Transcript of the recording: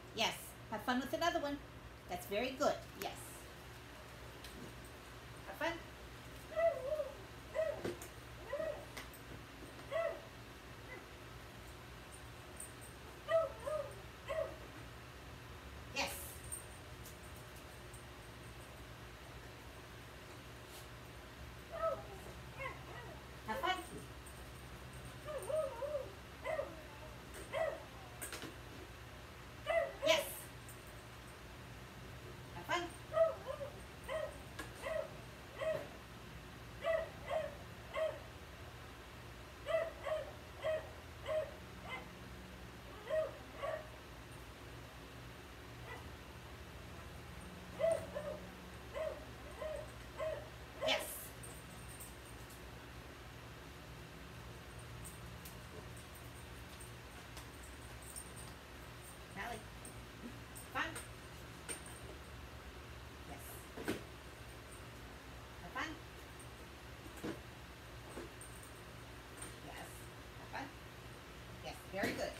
Yes. Have fun with another one. That's very good. Yes. Have fun. Yes. Have fun. Yes. Have fun. Yes. Callie. Fun. Yes. Have fun. Yes. Have fun. Yes. Very good.